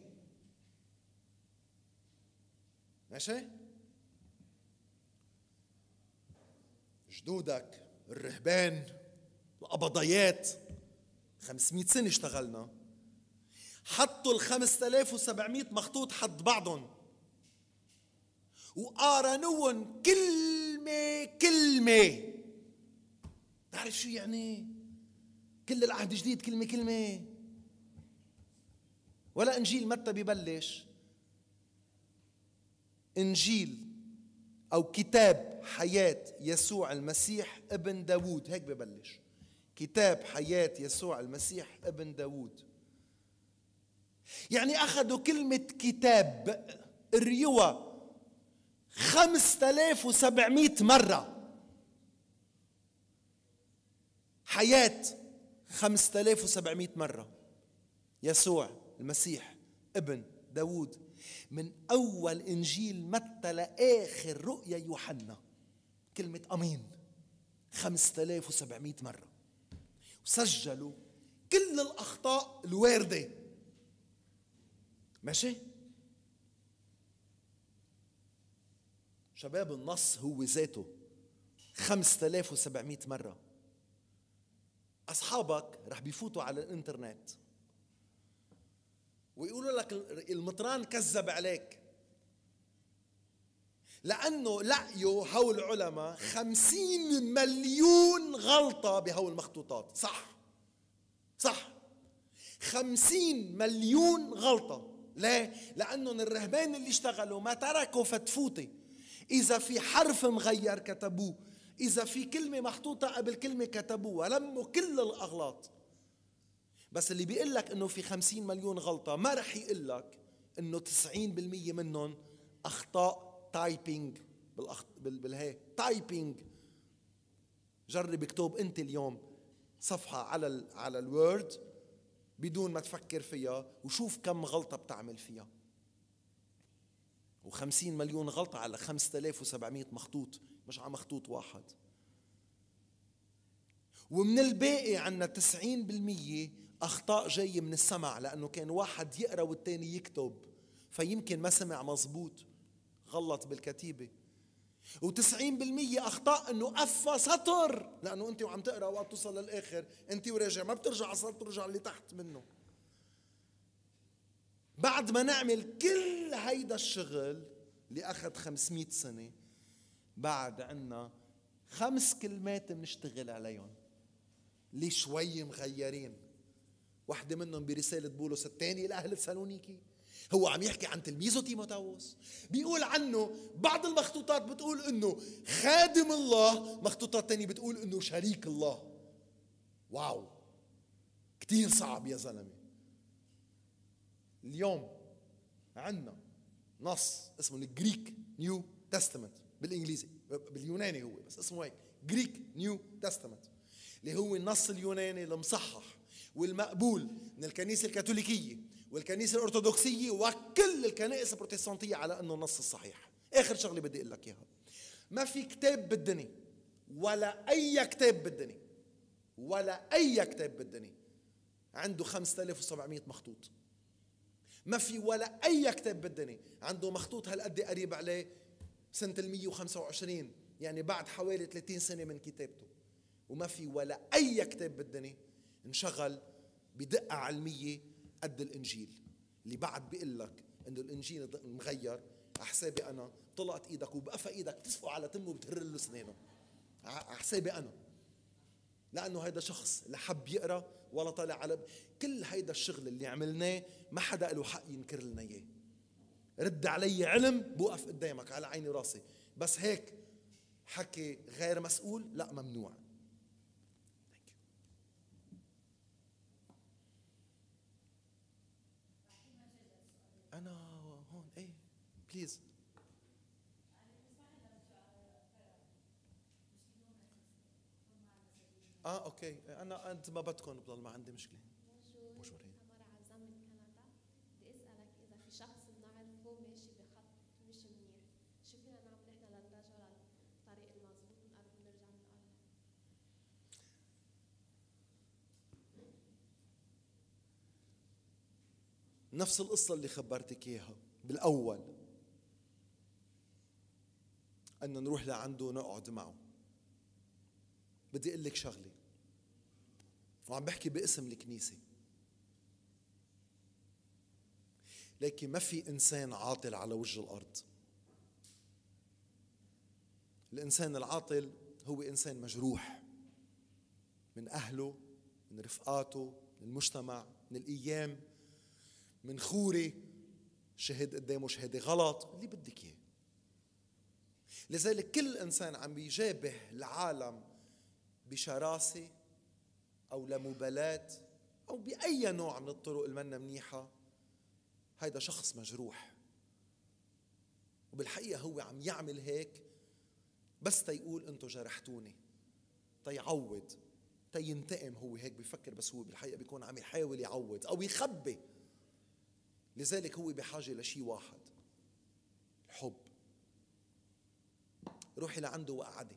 ماشي؟ جدودك الرهبان القبضيات 500 سنة اشتغلنا، حطوا ال 5700 مخطوط حد بعضهم وقارنوهم كلمة كلمة. تعرف شو يعني؟ كل العهد الجديد كلمة كلمة. ولا إنجيل متى ببلش إنجيل أو كتاب حياة يسوع المسيح ابن داود، هيك ببلش كتاب حياة يسوع المسيح ابن داود. يعني أخذوا كلمة كتاب الريوة 5700 مرة، حياة 5700 مرة، يسوع المسيح ابن داود، من أول إنجيل متى لآخر رؤيا يوحنا كلمة أمين 5700 مرة. وسجلوا كل الأخطاء الواردة. ماشي؟ شباب النص هو ذاته 5700 مرة. أصحابك رح بيفوتوا على الإنترنت ويقولوا لك المطران كذب عليك، لأنه لقيوا هول العلماء 50 مليون غلطة بهول المخطوطات. صح 50 مليون غلطة. ليه؟ لأنهم الرهبان اللي اشتغلوا ما تركوا فتفوتة. إذا في حرف مغير كتبوه، إذا في كلمة محطوطة قبل كلمة كتبوها، لموا كل الأغلاط. بس اللي بيقول لك إنه في 50 مليون غلطة ما رح يقول لك إنه 90% منهم أخطاء تايبينج. بالهي تايبينج. جرب اكتب أنت اليوم صفحة على الوورد بدون ما تفكر فيها وشوف كم غلطة بتعمل فيها. و50 مليون غلطة على 5700 مخطوط، مش على مخطوط واحد. ومن الباقي عنا 90% أخطاء جاية من السمع، لأنه كان واحد يقرأ والتاني يكتب، فيمكن ما سمع مزبوط، غلط بالكتيبة. و90% اخطاء انه قفى سطر، لانه انت وعم تقرا وقت توصل للاخر انت وراجع ما بترجع على السطر، بترجع اللي تحت منه. بعد ما نعمل كل هيدا الشغل اللي اخذ 500 سنه، بعد عنا 5 كلمات بنشتغل عليهم اللي شوي مغيرين. واحدة منهم برسالة بولس الثاني لأهل تسالونيكي، هو عم يحكي عن تلميذه تيموثاوس، بيقول عنه بعض المخطوطات بتقول انه خادم الله، مخطوطات تانية بتقول انه شريك الله. واو، كتير صعب يا زلمة. اليوم عندنا نص اسمه الجريك نيو تستمنت بالانجليزي، باليوناني هو بس اسمه هيك جريك نيو تستمنت، اللي هو النص اليوناني المصحح والمقبول من الكنيسة الكاثوليكية والكنيسة الأرثوذكسية وكل الكنائس البروتستانتية على أنه النص الصحيح. آخر شغلة بدي أقول لك إياها، ما في كتاب بالدنيا ولا أي كتاب بالدنيا ولا أي كتاب بالدنيا عنده 5700 مخطوط. ما في ولا أي كتاب بالدنيا عنده مخطوط هالقد قريب عليه سنة 125، يعني بعد حوالي 30 سنة من كتابته. وما في ولا أي كتاب بالدنيا انشغل بدقة علمية قد الإنجيل، اللي بعد بيقول لك إنه الإنجيل مغير. على حسابي أنا طلعت إيدك وبقفى إيدك تسفق على تمه وبتهر له سنانه، على حسابي أنا، لأنه هيدا شخص لا حب يقرأ ولا طالع على كل هيدا الشغل اللي عملناه. ما حدا له حق ينكر لنا إياه. رد علي علم بوقف قدامك على عيني راسي، بس هيك حكي غير مسؤول لا، ممنوع. أنا هون إيه بليز. أوكي، أنت ما بدكم بضل، ما عندي مشكلة. بونجور، تمارا عزام من كندا. بدي اسالك اذا في شخص بنعرفه ماشي بخط مش منيح، شو فينا نعمل نحن لنرجعه للطريق المضبوط ونقرب نرجع من الله؟ نفس القصة اللي خبرتك إياها بالأول، أن نروح لعنده نقعد معه. بدي أقول لك شغلة، وعم بحكي باسم الكنيسة، لكن ما في إنسان عاطل على وجه الأرض. الإنسان العاطل هو إنسان مجروح من أهله، من رفقاته، من المجتمع، من الأيام، من خوري شهد قدامه شهادة غلط، اللي بدك إياه. لذلك كل إنسان عم بيجابه العالم بشراسة أو لمبالاة أو بأي نوع من الطرق المنا منيحة، هيدا شخص مجروح. وبالحقيقة هو عم يعمل هيك بس تيقول أنتوا جرحتوني، تيعوض، تينتقم. هو هيك بيفكر، بس هو بالحقيقة بيكون عم يحاول يعوض أو يخبي. لذلك هو بحاجة لشيء واحد، الحب. روحي لعنده وقعدي.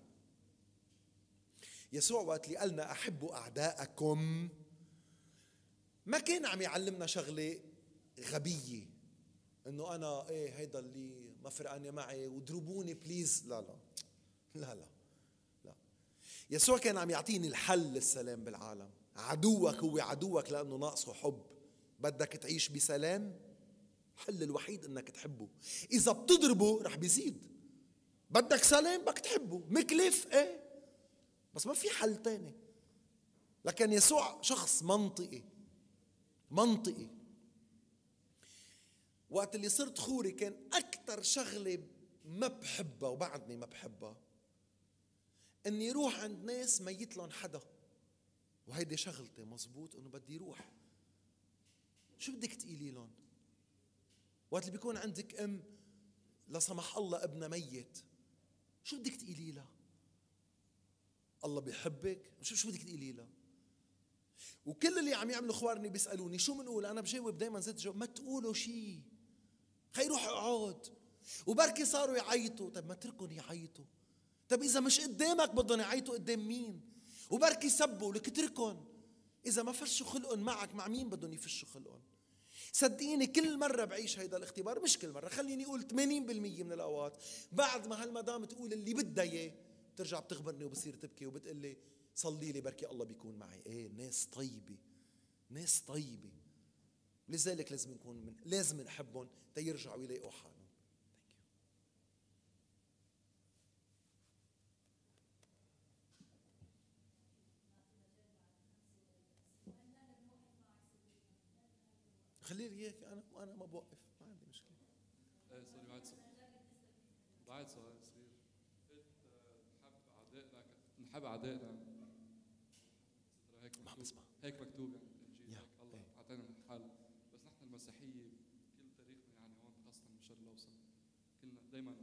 يسوع وقت اللي قالنا أحبوا أعداءكم ما كان عم يعلمنا شغلة غبية إنه أنا إيه هيدا اللي ما فرقاني معي وضربوني بليز. لا لا لا لا لا. يسوع كان عم يعطيني الحل للسلام بالعالم. عدوك هو عدوك لأنه ناقصه حب. بدك تعيش بسلام، الحل الوحيد إنك تحبه. إذا بتضربه رح بيزيد. بدك سلام، بدك تحبه، مكلف إيه، بس ما في حل تاني. لكن يسوع شخص منطقي. وقت اللي صرت خوري كان أكتر شغلة ما بحبها وبعدني ما بحبها إني روح عند ناس ميت لهم حدا، وهيدي شغلتي مزبوط إنه بدي روح. شو بدك تقولي لهم؟ وقت اللي بيكون عندك أم لا سمح الله ابنها ميت، شو بدك تقولي لها؟ الله بيحبك، شو بدك تقولي لها؟ وكل اللي عم يعملوا اخوارني بيسالوني شو بنقول، انا بجاوب دائما زيت الجواب، ما تقولوا شيء، خي روح اقعد. وبركي صاروا يعيطوا، طيب ما تركن يعيطوا. طيب اذا مش قدامك بدهم يعيطوا قدام مين؟ وبركي سبوا، لك اتركن. اذا ما فشوا خلقن معك، مع مين بدهم يفشوا خلقن؟ صدقيني كل مرة بعيش هيدا الاختبار، مش كل مرة، خليني أقول 80% من الأوقات بعد ما هالمدام تقول اللي بدها إياه بترجع بتخبرني وبصير تبكي وبتقول لي صلي لي بركي الله بيكون معي. إيه، ناس طيبة، ناس طيبة، لذلك لازم نحبهم تيرجعوا يلاقوا حالهم. خلي لي اياك، انا ما بوقف، ما عندي مشكله. ايه سوري، بعد سؤال صغير. نحب اعدائنا هيك ما عم بسمع. هيك مكتوب يعني بالانجيل، هيك الله ايه. اعطانا الحل. بس نحن المسيحيه كل تاريخنا يعني هون خاصه بالشرق الاوسط كلنا دائما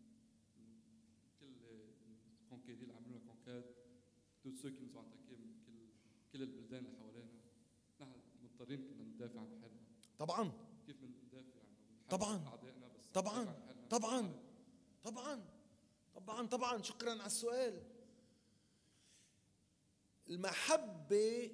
كل الكونكيري اللي عملوا لنا كونكاد تو سو كي نزو اتاكي كل البلدان اللي حوالينا، نحن مضطرين كنا ندافع عن حالنا. طبعا كيف بندافع عنه؟ طبعا اعدائنا بس طبعا ندافع عن حالنا. طبعا طبعا طبعا طبعا. شكرا على السؤال. المحبة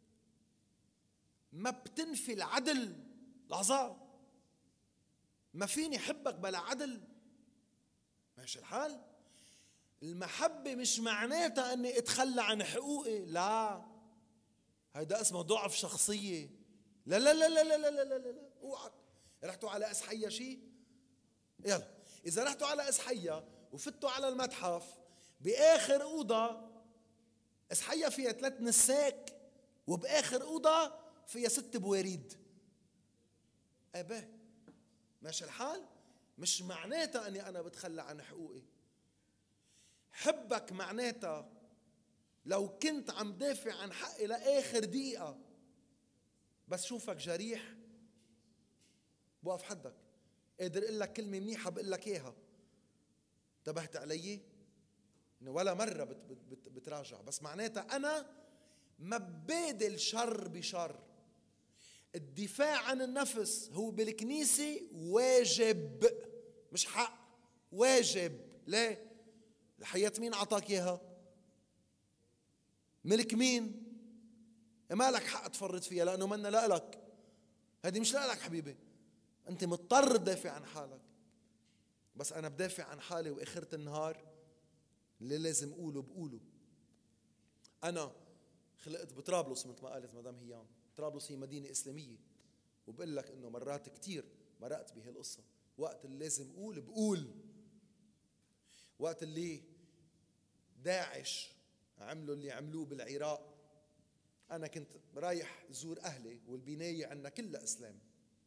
ما بتنفي العدل. لحظة، ما فيني حبك بلا عدل، ماشي الحال. المحبة مش معناتها اني اتخلى عن حقوقي، لا، هيدا اسمه ضعف شخصية. لا لا لا لا لا لا لا لا لا، اوعك. رحتوا على اسحية شي؟ يلا، اذا رحتوا على اسحية وفتوا على المتحف، باخر اوضة اسحية فيها 3 نساك، وباخر اوضة فيها 6 بواريد. ابا، ماشي الحال. مش معناتها اني انا بتخلى عن حقوقي. حبك معناتها لو كنت عم دافع عن حقي لاخر دقيقة، بس شوفك جريح بوقف حدك، قادر اقول لك كلمة منيحة بقول لك اياها. انتبهت علي؟ ولا مرة بتراجع، بس معناتها انا ما ببادل شر بشر. الدفاع عن النفس هو بالكنيسة واجب، مش حق، واجب. ليه؟ الحياة مين عطاك اياها؟ ملك مين؟ ما لك حق تفرط فيها لأنه منا لك. هذه مش لك حبيبي، أنت مضطر تدافع عن حالك. بس أنا بدافع عن حالي، وآخرة النهار اللي لازم أقوله بقوله. أنا خلقت بطرابلس مثل ما قالت مدام هيام. طرابلس هي مدينة إسلامية، وبقول لك إنه مرات كتير مرقت بهالقصة. وقت اللي لازم أقول بقول. وقت اللي داعش عملوا اللي عملوه بالعراق، أنا كنت رايح زور أهلي، والبناية عنا كلها إسلام.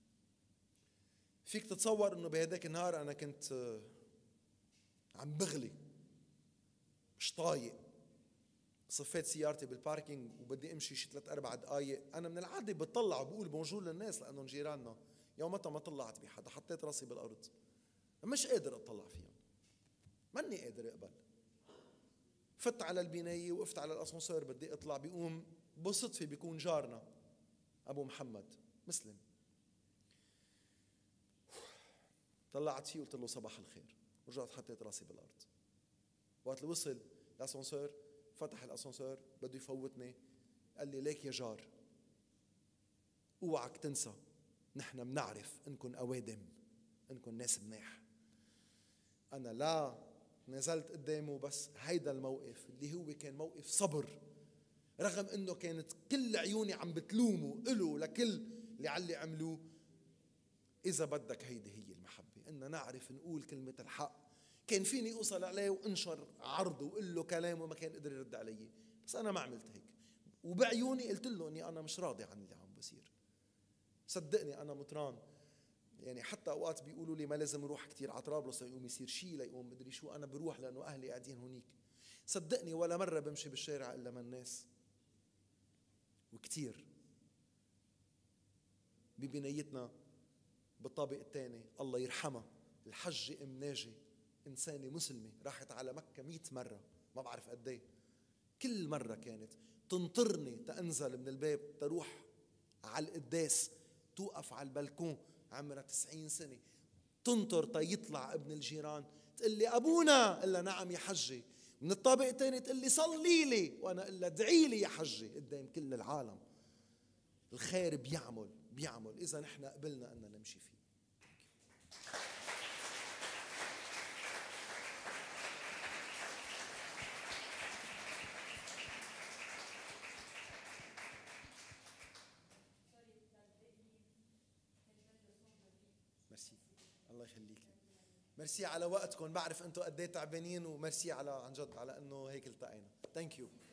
فيك تتصور إنه بهداك النهار أنا كنت عم بغلي، مش طايق. صفيت سيارتي بالباركينج وبدي امشي شي 3-4 دقايق. انا من العاده بطلع وبقول بونجور للناس لانهم جيراننا. يومتها ما طلعت بحدا، حطيت راسي بالارض، مش قادر اطلع فيهم، ماني قادر اقبل. فت على البنايه، وقفت على الاسانسير بدي اطلع، بيقوم بالصدفه بيكون جارنا ابو محمد مسلم. طلعت فيه وقلت له صباح الخير، ورجعت حطيت راسي بالارض. وقت اللي وصل الاسانسير، فتح الاسانسير بده يفوتني، قال لي ليك يا جار، اوعك تنسى نحن بنعرف انكم اوادم، انكم ناس مناح. انا لا نزلت قدامه، بس هيدا الموقف اللي هو كان موقف صبر، رغم انه كانت كل عيوني عم بتلومه له لكل اللي علي عملوه. اذا بدك هيدي هي المحبة، ان نعرف نقول كلمة الحق. كان فيني اوصل عليه وانشر عرضه وقل له كلام وما كان قدر يرد علي، بس انا ما عملت هيك. وبعيوني قلت له اني انا مش راضي عن اللي عم بصير. صدقني انا مطران، يعني حتى اوقات بيقولوا لي ما لازم اروح كثير على طرابلس ليقوم يصير شيء، ليقوم مدري شو. انا بروح لانه اهلي قاعدين هونيك. صدقني ولا مره بمشي بالشارع الا من الناس، وكثير ببنايتنا بالطابق الثاني الله يرحمها الحجة ام ناجي، انسانه مسلمه راحت على مكه 100 مره، ما بعرف قد ايه. كل مره كانت تنطرني تنزل من الباب تروح على القداس، توقف على البلكون، عمرها 90 سنه، تنطر تيطلع ابن الجيران، تقول لي ابونا، الا نعم يا حجي. من الطابق الثاني تقول لي صلي لي، وانا اقول لها ادعي لي يا حجي قدام كل العالم. الخير بيعمل إذا نحن قبلنا أن نمشي فيه. ميرسي، الله يخليك. ميرسي على وقتكم، بعرف انتم قد ايه تعبانين، وميرسي على عن جد على انه هيك التقينا. ثانك يو.